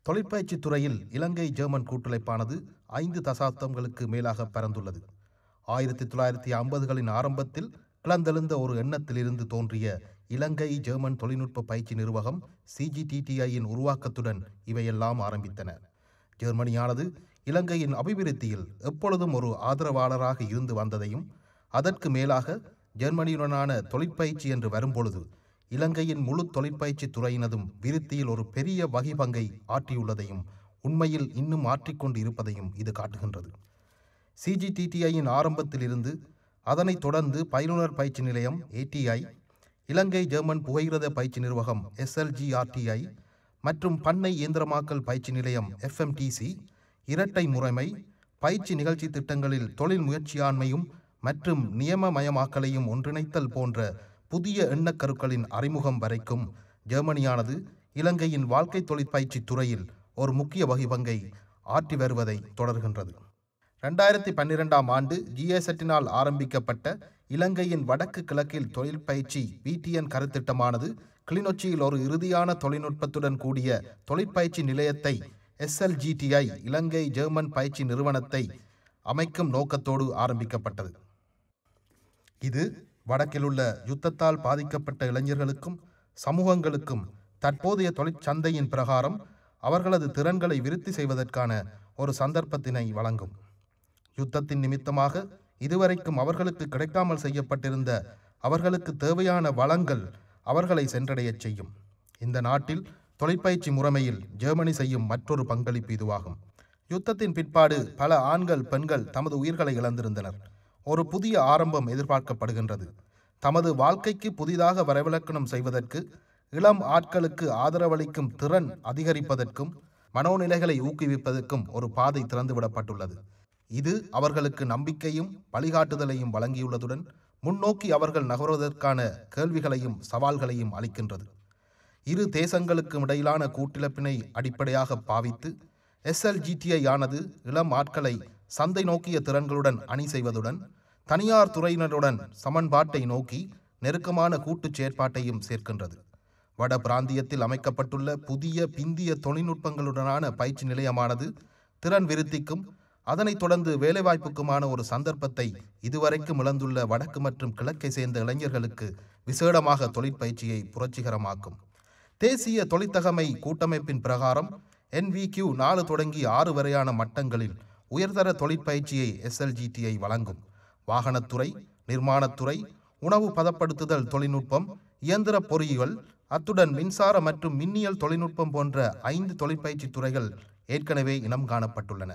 தொழிற்பயிற்சி துறையில் இலங்கை ஜெர்மன் கூட்டுழைப்பானது 5 தசாப்தங்களுக்கு மேலாக பரந்துள்ளது. 1950களின் ஆரம்பத்தில் கிளந்தெழுந்த ஒரு எண்ணத்திலிருந்து தோன்றிய இலங்கை ஜெர்மன் தொழில்நுட்ப பயிற்சி நிறுவகம் CGTTIயின் உருவாக்கத்துடன் இவையெல்லாம் ஆரம்பித்தன. ஜெர்மனியானது இலங்கையின் அபிவிருத்தியில் எப்பொழுதும் ஒரு ஆதரவாளராக இருந்து வந்ததையும், அதற்கு மேலாக ஜெர்மனியுடனான தொழிற்பயிற்சி என்று வரும்பொழுது இலங்கையின் முழு தொழிற்பயிற்சி துறையினதும் விருத்தியில் ஒரு பெரிய வகிபங்கை ஆற்றியுள்ளதையும், உண்மையில் இன்னும் ஆற்றிக்கொண்டு இருப்பதையும் இது காட்டுகின்றது. CGTTIயின் ஆரம்பத்திலிருந்து அதனைத் தொடர்ந்து பயிலுனர் பயிற்சி நிலையம் ATI, இலங்கை ஜெர்மன் புகையிரத பயிற்சி நிர்வாகம் SLGRTI மற்றும் பண்ணை இயந்திரமாக்கல் பயிற்சி நிலையம் FMTC, இரட்டை முறைமை, பயிற்சி நிகழ்ச்சி திட்டங்களில் தொழில் முயற்சியாண்மையும் மற்றும் நியமமயமாக்கலையும் ஒன்றிணைத்தல் போன்ற புதிய எண்ணக்கருக்களின் அறிமுகம் வரைக்கும் ஜெர்மனியானது இலங்கையின் வாழ்க்கை தொழிற்பயிற்சி துறையில் ஒரு முக்கிய வகிபங்கை ஆற்றி வருவதை தொடர்கின்றது. 2012ஆம் ஆண்டு GAZனால் ஆரம்பிக்கப்பட்ட இலங்கையின் வடக்கு கிழக்கில் தொழில் பயிற்சி VTN கருத்திட்டமானது கிளிநொச்சியில் ஒரு இறுதியான தொழில்நுட்பத்துடன் கூடிய தொழிற்பயிற்சி நிலையத்தை SLGTI இலங்கை ஜெர்மன் பயிற்சி நிறுவனத்தை அமைக்கும் நோக்கத்தோடு ஆரம்பிக்கப்பட்டது. இது வடக்கிலுள்ள யுத்தத்தால் பாதிக்கப்பட்ட இளைஞர்களுக்கும் சமூகங்களுக்கும் தற்போதைய தொழிற்சந்தையின் பிரகாரம் அவர்களது திறன்களை விருத்தி செய்வதற்கான ஒரு சந்தர்ப்பத்தினை வழங்கும். யுத்தத்தின் நிமித்தமாக இதுவரைக்கும் அவர்களுக்கு கிடைக்காமல் செய்யப்பட்டிருந்த அவர்களுக்கு தேவையான வளங்கள் அவர்களை சென்றடையச் செய்யும். இந்த நாட்டில் தொழிற்பயிற்சி முறைமையில் ஜெர்மனி செய்யும் மற்றொரு பங்களிப்பு இதுவாகும். யுத்தத்தின் பிற்பாடு பல ஆண்கள் பெண்கள் தமது உயிர்களை இழந்திருந்தனர். ஒரு புதிய ஆரம்பம் எதிர்பார்க்கப்படுகின்றது. தமது வாழ்க்கைக்கு புதிதாக வரவிலக்கணம் செய்வதற்கு, இளம் ஆட்களுக்கு ஆதரவளிக்கும் திறன் அதிகரிப்பதற்கும், மனோநிலைகளை ஊக்குவிப்பதற்கும் ஒரு பாதை திறந்துவிடப்பட்டுள்ளது. இது அவர்களுக்கு நம்பிக்கையும் வழிகாட்டுதலையும் வழங்கியுள்ளதுடன் முன்னோக்கி அவர்கள் நகர்வதற்கான கேள்விகளையும் சவால்களையும் அளிக்கின்றது. இரு தேசங்களுக்கும் இடையிலான கூட்டிழப்பினை அடிப்படையாக பாவித்து SLGTI ஆனது இளம் ஆட்களை சந்தை நோக்கிய திறன்களுடன் அணி செய்வதுடன் தனியார் துறையினருடன் சமன்பாட்டை நோக்கி நெருக்கமான கூட்டுச் செயற்பாட்டையும் சேர்க்கின்றது. வட பிராந்தியத்தில் அமைக்கப்பட்டுள்ள புதிய பிந்திய தொழில்நுட்பங்களுடனான பயிற்சி நிலையமானது திறன் விருத்திக்கும் அதனைத் தொடர்ந்து வேலைவாய்ப்புக்குமான ஒரு சந்தர்ப்பத்தை இதுவரைக்கும் இழந்துள்ள வடக்கு மற்றும் கிழக்கை சேர்ந்த இளைஞர்களுக்கு விசேடமாக தொழிற்பயிற்சியை புரட்சிகரமாக்கும். தேசிய தொழிற்தகமை கூட்டமைப்பின் பிரகாரம் NVQ 4 தொடங்கி 6 வரையான மட்டங்களில் உயர்தர தொழிற்பயிற்சியை SLGTI வழங்கும். வாகனத்துறை, நிர்மாணத்துறை, உணவு பதப்படுத்துதல் தொழில்நுட்பம், இயந்திர பொறியியல், அத்துடன் மின்சார மற்றும் மின்னியல் தொழில்நுட்பம் போன்ற 5 தொழிற்பயிற்சி துறைகள் ஏற்கனவே இனம் காணப்பட்டுள்ளன.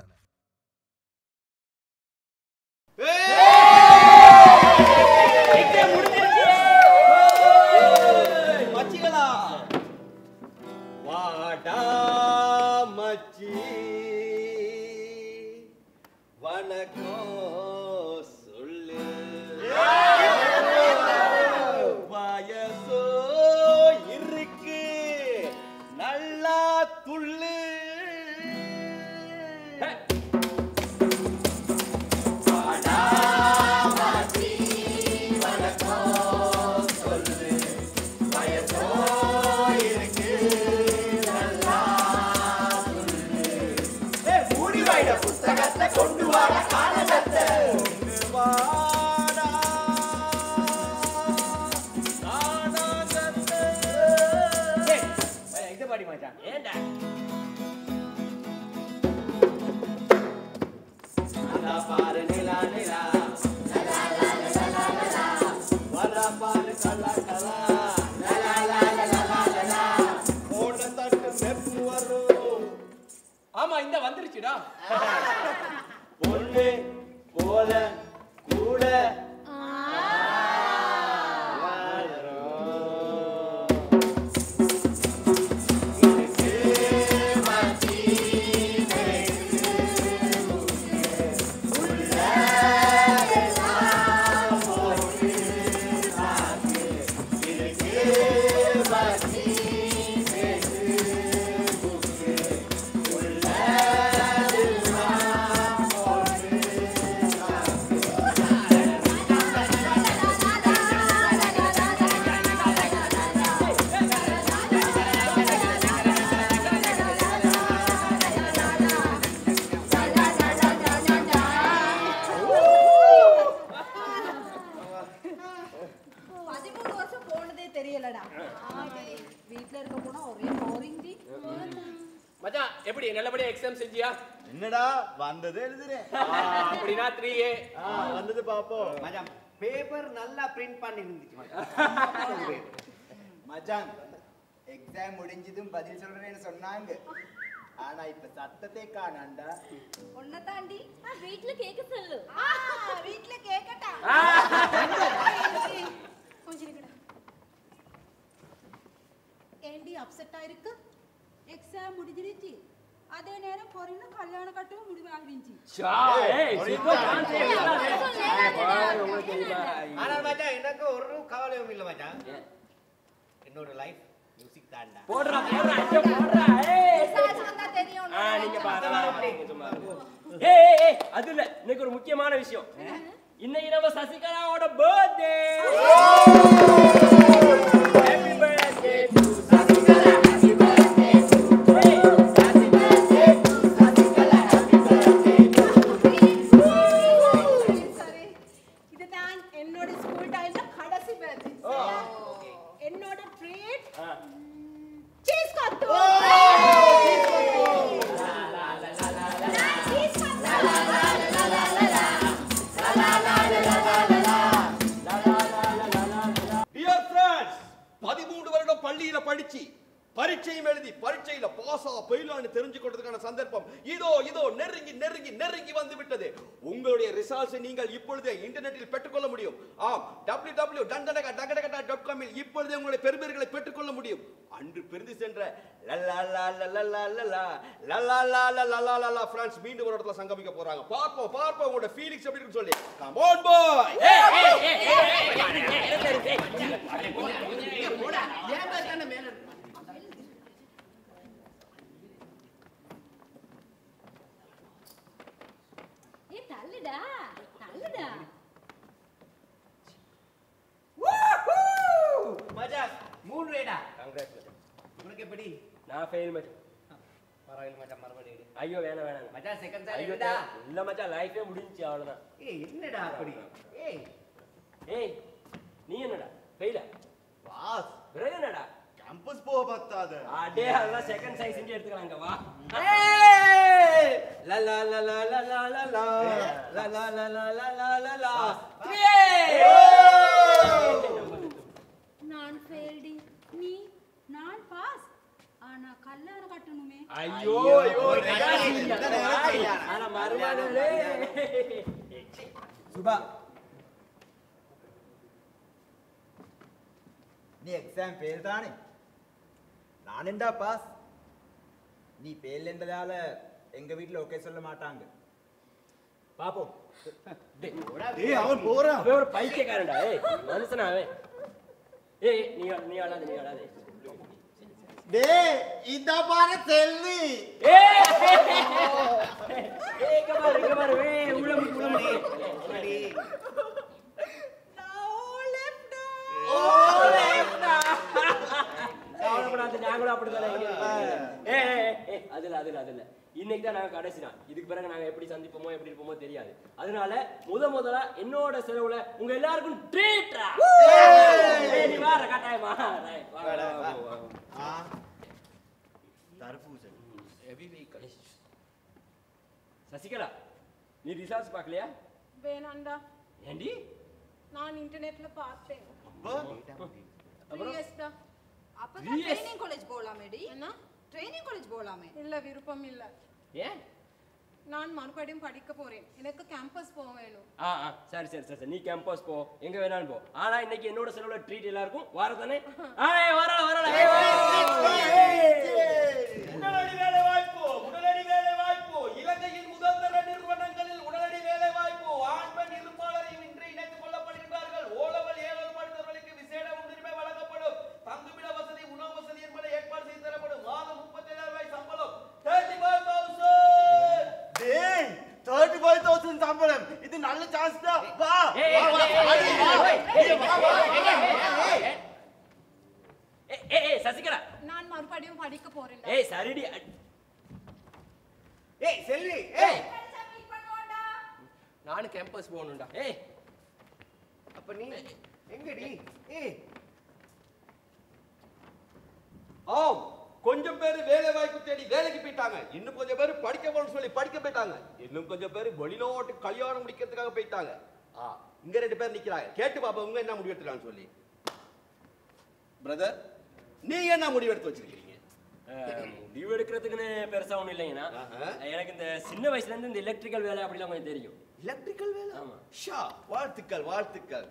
ஆமா இந்த வந்துருச்சுடா பொண்ணு போல கூட இருக்க போனா ஒரே போரிங் டி. மச்சான் எப்படி நல்லபடியா எக்ஸாம் செஞ்சியா? என்னடா வந்தது எழுதுறேன். அப்படினா 3A. வந்தது பாப்போம். மச்சான் பேப்பர் நல்லா பிரிண்ட் பண்ணி இருந்துச்சு மச்சான். மச்சான் எக்ஸாம் முடிஞ்சதும் பதில் சொல்றேன்னு சொன்னாங்க. ஆனா இப்ப சத்தத்தை காணாண்டா. ஒன்ன தாண்டி வீட்ல கேக்க சொல்லு. வீட்ல கேக்கட்டா? கொஞ்சம் இருக்கடா. ஏண்டி அப்செட் ஆயிருக்கு? எக்ஸாம் முடிஞ்சிருச்சு. அதே நேரம் பொறின கல்யாண கட்டவும் முடிவாகிருச்சு. ஆனா மச்சான் எனக்கு ஒரு கவலையும் இல்ல மச்சான். என்னோட லைஃப் மியூசிக் தான்டா. போடுறா ஐயோ போடுறா. ரிசல்ட் வந்தா தெரியும். நீங்க பாருங்க. ஏய் அது இல்ல, இன்னைக்கு ஒரு முக்கியமான விஷயம். இன்னைக்கு நம்ம சசிகலாவோட birthday. Happy birthday to Sasikala. Happy birthday to Sasikala. சரி. இதுதான் என்னோட ஸ்கூல் டைம்ல கடைசி பர்த்டே. என்னோட ட்ரீட் சீஸ் கட்டு. டியர் ஃப்ரெண்ட்ஸ், 13 வருடம் பள்ளியில படிச்சு பரீட்சையும் எழுதி பரீட்சையில பாஸா பெயிலான்னு தெரிஞ்சுக்கிறதுக்கான சந்தர்ப்பம் இதோ நெருங்கி வந்து விட்டது. உங்களுடைய ரிசல்ட்ஸ் நீங்கள் இப்பொழுதே இன்டர்நெட்டில் பெற்றுக்கொள்ள முடியும். ஆம், www.dandanaga.com இல் இப்பொழுதே உங்களுடைய பெறுபேறுகளை பெற்றுக்கொள்ள முடியும். அன்று பிரிந்து சென்ற லலா ஃப்ரெண்ட்ஸ் மீண்டும் ஒரு இடத்துல சங்கமிக்க போறாங்க. பார்ப்போம் உங்களோட ஃபீலிங்ஸ் எப்படி இருக்குன்னு சொல்லி. Come on boy. தள்ளுடா. மச்சான் 3 ரேடா. கங்க்ராச்சுலேஷன். உனக்கு எப்படி? நான் ஃபெயில் மச்சான். பரவாயில்லை மச்சான் மறுபடியும். ஐயோ வேணாம். மச்சான் செகண்ட் சார் ஐயோ என்னடா? இல்ல மச்சான், லைஃபே முடிஞ்சுச்சு அவ்வளவுதான். என்னடா அப்படி? ஏய் நீ என்னடா ஃபெயிலா? பாஸ் பிறகு என்னடா? கேம்பஸ் போக பத்தாத. அடே அதெல்லாம் செகண்ட் சைஸ் செஞ்சு எடுத்துக்கலாங்க வா. நான் ஃபெயில்டி. நான் பாஸ். ஆனா கல்யாணம் கட்டணுமே. ஐயோ ஆனா மறுபடியே சுபா, நீ எக்ஸாம் ஃபெயில் தானே? நானேண்டா பாஸ். நீ ஃபெயில் என்றதால எங்க வீட்ல ஓகே சொல்ல மாட்டாங்க. பாப்போம். அவன் போறான். அவன் ஒரு பைத்தியக்காரன்டா. ஏய் மனுஷனா அவன். ஏய் நீ ஆளாதே. டேய் இந்த பாரு செல்லி. ஏய் இங்க பாரு ஏய் உள்ள நாங்களும் அப்படிதான். அதுல இன்னைக்கு தான் நாங்க கடைசி நாள். இதுக்கு பிறகு நாங்க எப்படி சந்திப்போமோ எப்படி இருப்போமோ தெரியாது. அதனால முதலா என்னோட செலவுல உங்க எல்லாருக்கும் ட்ரீட்ரா. நீ வார கட்டாயமா தர்பூசணி சசிகலா, நீ ரிசல்ட்ஸ் பார்க்கலையா? வேணாண்டா, ஏண்டி? நான் இன்டர்நெட்ல பார்த்தேன். அப்புறம் அப்பதான் ட்ரைனிங் காலேஜ் போலாமேடி. என்ன? ட்ரைனிங் காலேஜ் போலாமே. இல்ல, விருப்பம் இல்ல. ஏன்? நான் மறுபடியும் படிக்க போறேன். எனக்கு கேம்பஸ் போக வேணும். சரி நீ கேம்பஸ் போ, எங்க வேணாலும் போ. ஆனா இன்னைக்கு என்னோட செலவுல ட்ரீட் எல்லாருக்கும் வாரதானே? வரல உடனடி வேலை வாய்ப்பு இலங்கையின் முதல்தர நிறுவனங்களில் உடனடி வேலை வாய்ப்பு. ஆண் பெண் இருப்பாளரையும் இன்று இணைத்துக் கொள்ளப்படுகிறார்கள். ஓலவல் ஏழல் படித்தவர்களுக்கு விசேட முன்னுரிமை வழங்கப்படும். தங்குமிட வசதி, உணவு வசதி என்பதை ஏற்பாடு செய்து தரப்படும். மாதம் 37,000 ரூபாய் சம்பளம். 35,000. டேய் 35,000 சம்பளம். இது நல்ல சான்ஸ் தான். வா. சசிகலா, நான் மறுபடியும் படிக்க போறேன். சரிடி. செல்வி, நானும் கேம்பஸ் போகணும்டா. அப்ப நீ எங்கடி? ஆம், கொஞ்சம் பேர் வேலை வாய்ப்பு தேடி வேலைக்கு போயிட்டாங்க. இன்னும் கொஞ்சம் பேர் படிக்க போகணும்னு சொல்லி படிக்க போயிட்டாங்க. இன்னும் கொஞ்சம் பேர் வெளிநாட்டு கல்யாணம் முடிக்கிறதுக்காக போயிட்டாங்க. இங்க 2 பேர் நிக்கிறாங்க. கேட்டு பாப்பா உங்க என்ன முடிவு எடுத்துறான்னு சொல்லி. பிரதர், நீங்க என்ன முடிவு எடுத்து வச்சிருக்கீங்க? முடிவு எடுக்கிறதுக்குன்னு பெருசா ஒண்ணும் இல்லைங்கண்ணா. எனக்கு இந்த சின்ன வயசுல இருந்து இந்த எலக்ட்ரிக்கல் வேலை அப்படிலாம் கொஞ்சம் தெரியும். எலக்ட்ரிக்கல் வேலை? ஆமா. ஷா, வாழ்த்துக்கள் வாழ்த்துக்கள்.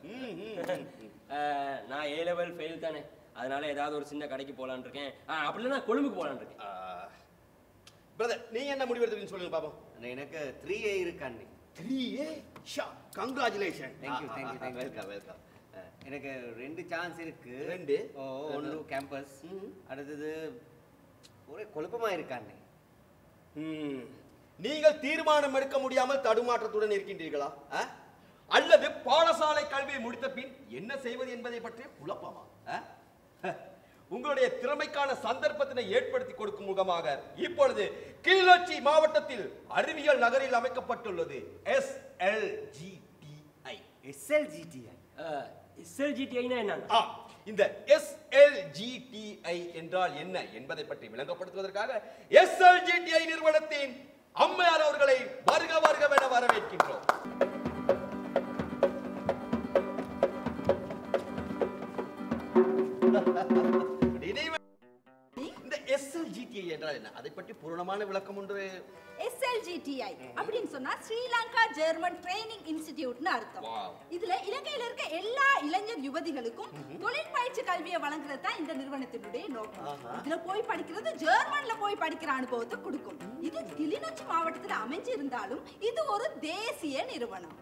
நான் A level ஃபெயில் தானே, அதனால ஏதாவது ஒரு சின்ன கடைக்கு போலான்னு இருக்கேன். அப்படி இல்லைன்னா கொழும்புக்கு போலான்னு இருக்கேன். பிரதர், நீங்க என்ன முடிவு எடுத்துருக்கீங்க சொல்லுங்க பாப்போம். எனக்கு 3A இருக்காண்டி. 3A? ஷா, கங்க்ராச்சுலேஷன். Thank you welcome welcome. எனக்கு 2 சான்ஸ் இருக்கு. 2? ஒன்று கேம்பஸ், அடுத்தது ஒரே குழப்பமா இருக்காண்டி. நீங்கள் தீர்மானம் எடுக்க முடியாமல் தடுமாற்றத்துடன் இருக்கின்றீர்களா? அல்லது பாடசாலை கல்வியை முடித்த பின் என்ன செய்வது என்பதை பற்றிய குழப்பமா? உங்களுடைய திறமைக்கான சந்தர்ப்பத்தினை ஏற்படுத்தி கொடுக்கும் முகமாக இப்பொழுது கிளிநொச்சி மாவட்டத்தில் அறிவியல் நகரில் அமைக்கப்பட்டுள்ளது SLGTI. SLGTI என்ன? இந்த SLGTI என்றால் என்ன என்பதை பற்றி விளங்கப்படுத்துவதற்காக SLGTI நிறுவனத்தின் அம்மையார் அவர்களை வருக வருகவென வரவேற்கின்றோம். இந்த SLGTI என்றால் என்ன? அதை பற்றி பூரணமான விளக்கம் ஒன்று. SLGTI அப்படின்னு சொன்னா ஸ்ரீலங்கா ஜெர்மன் ட்ரைனிங் இன்ஸ்டிடியூட்னு அர்த்தம். இதுல இலங்கையில இருக்க எல்லா இளைஞர் யுவதிகளுக்கும் தொழில் பயிற்சி கல்வியை வழங்குறது தான் இந்த நிறுவனத்தினுடைய நோக்கம். இதுல போய் படிக்கிறது ஜெர்மன்ல போய் படிக்கிற அனுபவத்தை கொடுக்கும். இது கிளிநொச்சி மாவட்டத்துல அமைஞ்சிருந்தாலும் இது ஒரு தேசிய நிறுவனம்.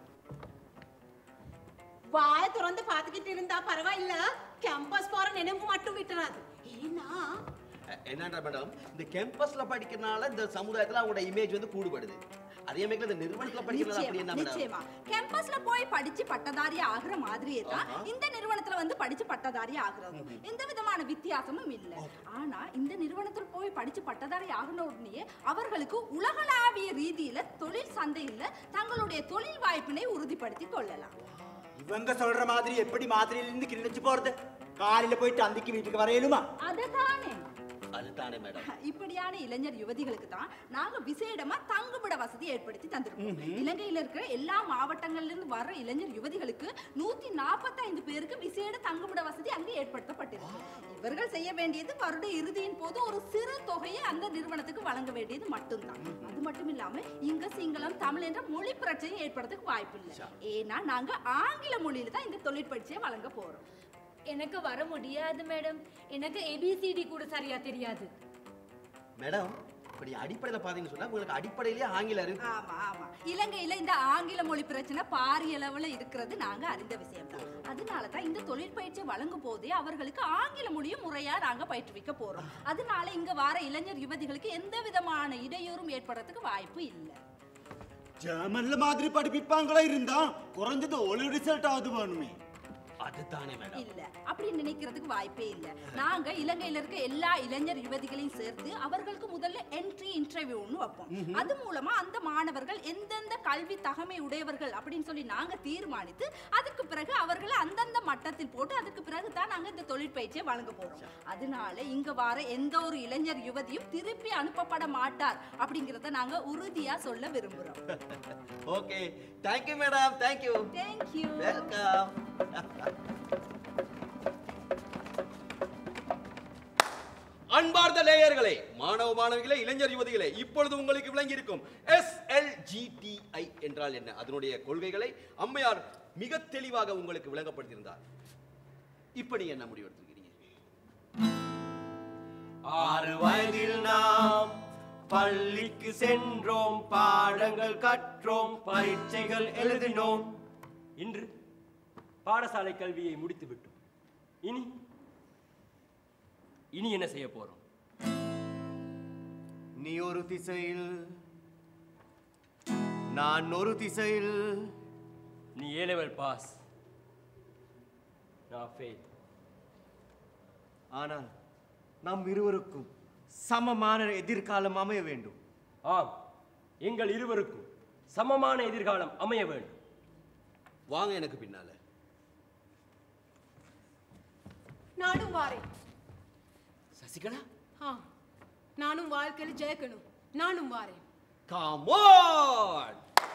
வாய திறந்து பாத்துக்கிட்டு இருந்தா பரவாயில்ல, கேம்பஸ் போற நினைவு மட்டும் விட்டுறாது. ஏன்னா என்னடா மேடம், இந்த கேம்பஸ்ல படிக்கிறனால இந்த சமுதாயத்துல அவங்களோட இமேஜ் வந்து கூடுபடுது. அதே மாதிரி இந்த நிறுவனத்துல படிக்கிறது அப்படி என்ன மேடம்? நிச்சயமா கேம்பஸ்ல போய் படிச்சு பட்டதாரி ஆகுற மாதிரியே தான் இந்த நிறுவனத்துல வந்து படிச்சு பட்டதாரி ஆகுறது. எந்த விதமான வித்தியாசமும் இல்ல. ஆனா இந்த நிறுவனத்துல போய் படிச்சு பட்டதாரி ஆகுன உடனே அவர்களுக்கு உலகளாவிய ரீதியில தொழில் சந்தையில தங்களுடைய தொழில் வாய்ப்பினை உறுதிப்படுத்திக் கொள்ளலாம். இவங்க சொல்ற மாதிரி எப்படி மாதிரியில இருந்து கிழிச்சு போறது? காலையில போயிட்டு அந்திக்கு வீட்டுக்கு வரையலுமா? அததானே அதுதானே மேடம். இப்படியான இளைஞர் யுவதிகளுக்கு தான் நாங்க விசேடமா தங்குமிட வசதி ஏற்படுத்தி தந்திருக்கோம். இலங்கையில இருக்கிற எல்லா மாவட்டங்கள்ல இருந்து வர்ற இளைஞர் யுவதிகளுக்கு 145 பேருக்கு விசேட தங்குமிட வசதி அங்கு ஏற்படுத்தப்பட்டிருக்கு. இவர்கள் செய்ய வேண்டியது வருட இறுதியின் போது ஒரு சிறு தொகையை அந்த நிறுவனத்துக்கு வழங்க வேண்டியது மட்டும்தான். அது மட்டும் இல்லாம இங்க சிங்களம் தமிழ் என்ற மொழி பிரச்சனை ஏற்படுறதுக்கு வாய்ப்பு இல்லை. ஏன்னா நாங்க ஆங்கில மொழியில தான் இந்த தொழிற்பயிற்சியை வழங்க போறோம். எனக்கு வர முடியாது மேடம், எனக்கு ABCD கூட சரியா தெரியாது. மேடம், இப்படி அடிப்படையில பாத்தீங்கன்னு சொன்னா உங்களுக்கு அடிப்படையிலேயே ஆங்கிலம் இருக்கு. ஆமா ஆமா, இலங்கையில இந்த ஆங்கில மொழி பிரச்சனை பாரிய அளவுல இருக்கிறது நாங்க அறிந்த விஷயம் தான். அதனாலதான் இந்த தொழிற்பயிற்சி வழங்கும் போதே அவர்களுக்கு ஆங்கில மொழியும் முறையா நாங்க பயிற்றுவிக்க போறோம். அதனால இங்க வர இளைஞர் யுவதிகளுக்கு எந்த விதமான இடையூறும் ஏற்படுறதுக்கு வாய்ப்பு இல்லை. ஜெர்மன்ல மாதிரி படிப்பிப்பாங்களா இருந்தா குறைஞ்சது ஒரு ரிசல்ட் ஆகுது வேணுமே. அதுதானே மேடம். இல்ல, அப்படி நினைக்கிறதுக்கு வாய்ப்பே இல்ல. நாங்க இலங்கையில இருக்க எல்லா இளைஞர் யுவதிகளையும் சேர்த்து அவர்களுக்கு முதல்ல என்ட்ரி இன்டர்வியூன்னு வைப்போம். அது மூலமா அந்த மாணவர்கள் எந்தெந்த கல்வி தகமை உடையவர்கள் அப்படின்னு சொல்லி நாங்க தீர்மானித்து அதுக்கு பிறகு அவர்களை அந்தந்த மட்டத்தில் போட்டு அதுக்கு பிறகு தான் நாங்க இந்த தொழிற்பயிற்சியை வழங்க போறோம். அதனால இங்க வர எந்த ஒரு இளைஞர் யுவதியும் திருப்பி அனுப்பப்பட மாட்டார் அப்படிங்கறத நாங்க உறுதியா சொல்ல விரும்புறோம். Okay, thank you madam. thank you. Thank you. Welcome. அன்பார்ந்த நேயர்களே, மாணவ மாணவிகளே, இளைஞர் யுவதிகளே, இப்பொழுது உங்களுக்கு விளங்கி இருக்கும் SLGTI என்றால் என்ன, அதனுடைய கொள்கைகளை அம்மையார் மிக தெளிவாக உங்களுக்கு விளங்கப்படுத்தியிருந்தார். இப்படி என்ன முடிவெடுத்திருக்கிறீங்க? 6 வயதில் நாம் பள்ளிக்கு சென்றோம், பாடங்கள் கற்றோம், பரீட்சைகள் எழுதினோம். இன்று பாடசாலை கல்வியை முடித்து விட்டோம். இனி என்ன செய்ய போறோம்? நீ ஒரு திசையில், நான் ஒரு திசையில். நீ A level பாஸ், நான் ஃபெயில். ஆனால் நம் இருவருக்கும் சமமான எதிர்காலம் அமைய வேண்டும். ஆம், எங்கள் இருவருக்கும் சமமான எதிர்காலம் அமைய வேண்டும். வாங்க எனக்கு பின்னால. நானும் வாரேன். சசி, சசிகலா நானும் வாழ்க்கையில் ஜெயிக்கணும். நானும் வாரேன். Come on!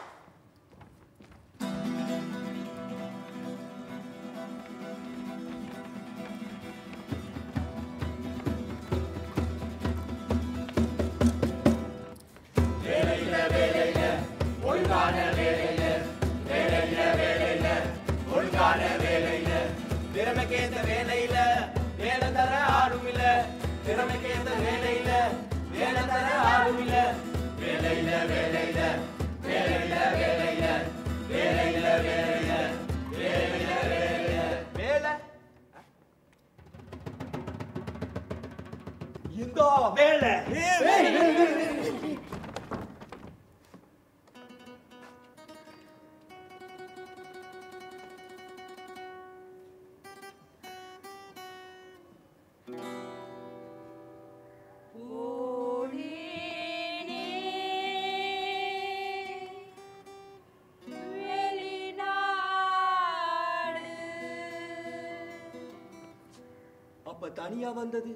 திறமைக்கேத்த வேலையில வேலை தர ஆளும் இல்ல. திறமைக்கேத்த வேலையில வேலை தர ஆளும் இல்ல. வேலையில வேலையில வேலையில வேலையில வேலையில வேலையில வேலையில வேலையில வேலை இந்த வேலை அப்ப தனியா வந்தது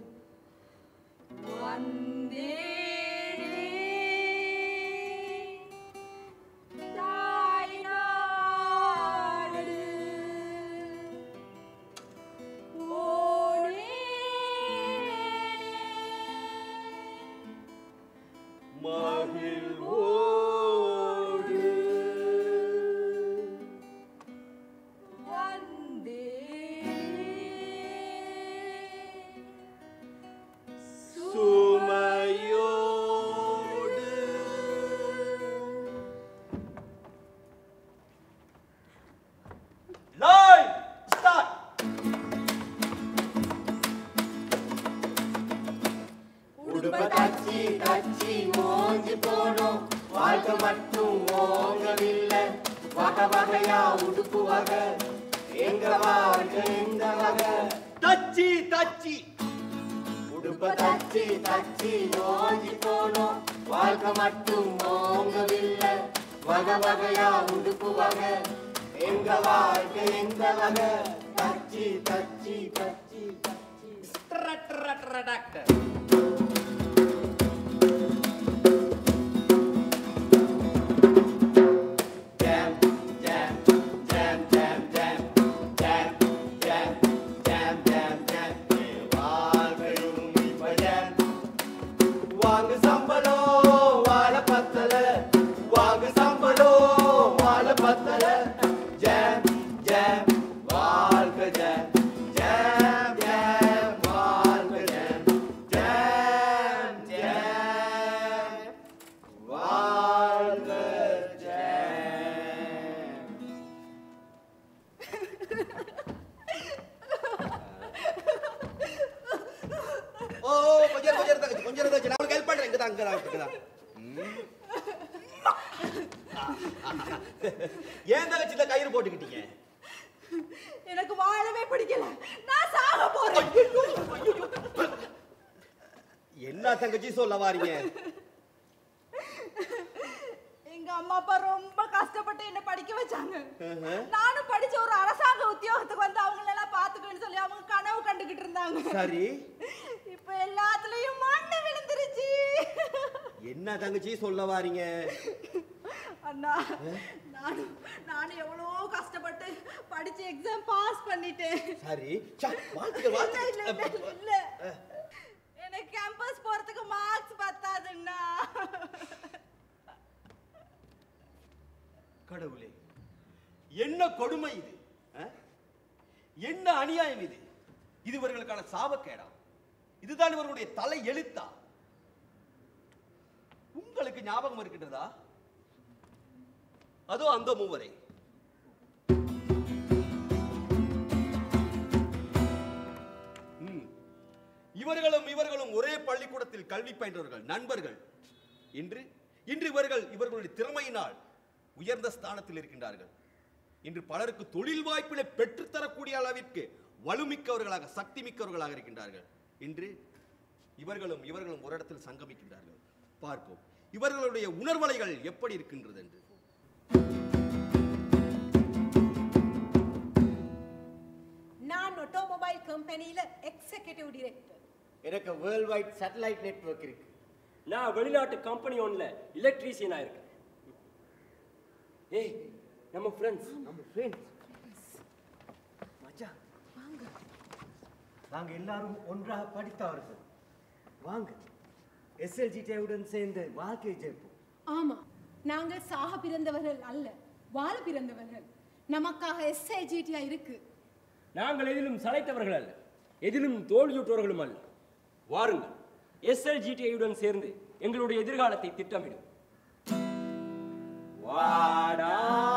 ஏன் தங்கச்சி கயிறு போட்டுக்கிட்டீங்க? எனக்கு வாழவே பிடிக்கல. நான் சாக போறேன். என்ன தங்கச்சி சொல்ல வாரீங்க? எங்க அம்மா அப்பா ரொம்ப கஷ்டப்பட்டு என்ன படிக்க வச்சாங்க. நானும் படிச்ச ஒரு அரசாங்க உத்தியோகத்துக்கு வந்து அவங்கள எல்லாம் பாத்துக்கணும்னு சொல்லி அவங்க கனவு கண்டுகிட்டு இருந்தாங்க. சரி, இப்ப எல்லாத்துலயும் மண்ணு விழுந்துருச்சு. என்ன தங்கச்சி சொல்ல வாரீங்க? அண்ணா, நானும் எவ்வளவு கஷ்டப்பட்டு படிச்சு எக்ஸாம் பாஸ் பண்ணிட்டேன். சரி, இல்ல எனக்கு கேம்பஸ் போறதுக்கு மார்க்ஸ் பத்தாதுன்னா. கடவுளே, என்ன கொடுமை இது! என்ன அநியாயம் இது! இது இவர்களுக்கான சாபக்கேடா? இதுதான் இவர்களுடைய தலை எழுத்தா? உங்களுக்கு ஞாபகம் இருக்கின்றதா? அதோ அந்த மூவரை. இவர்களும் ஒரே பள்ளிக்கூடத்தில் கல்வி பயின்றவர்கள், நண்பர்கள். இன்று இவர்களுடைய திறமையினால் உயர்ந்த ஸ்தானத்தில் இருக்கின்றார்கள். இன்று பலருக்கு தொழில் வாய்ப்பினை பெற்றுத்தரக்கூடிய அளவிற்கு வலுமிக்கவர்களாக, சக்தி மிக்கவர்களாக இருக்கின்றார்கள். இன்று இவர்களும் ஒரு இடத்தில் சங்கமிக்கின்றார்கள். பார்ப்போம் இவர்களுடைய உணர்வலைகள் எப்படி இருக்கின்றது என்று. நான் ஆட்டோமொபைல் கம்பெனியில எக்ஸிகியூட்டிவ் டைரக்டர். எனக்கு வேர்ல்ட் வைட் சேட்டலைட் நெட்வொர்க் இருக்கு. நான் வெளிநாட்டு கம்பெனி ஒன்ல எலக்ட்ரீஷியனா இருக்கேன். ஏய் நம்ம ஃப்ரெண்ட்ஸ். மச்சான் நாங்க எல்லாரும் ஒன்றாக படித்தவர்கள். வாங்க SLGT-உடன் சேர்ந்து வாழ்க்கை ஜெயிப்போம். ஆமா, நாங்கள் சாக பிறந்தவர்கள் அல்ல, வாழ பிறந்தவர்கள். நமக்காக SLGT இருக்கு. நாங்கள் எதிலும் சளைத்தவர்கள் அல்ல, எதிலும் தோல்வியுற்றவர்களும் அல்ல. வாருங்கள், SLGT-உடன் சேர்ந்து எங்களுடைய எதிர்காலத்தை திட்டமிடும். வாடா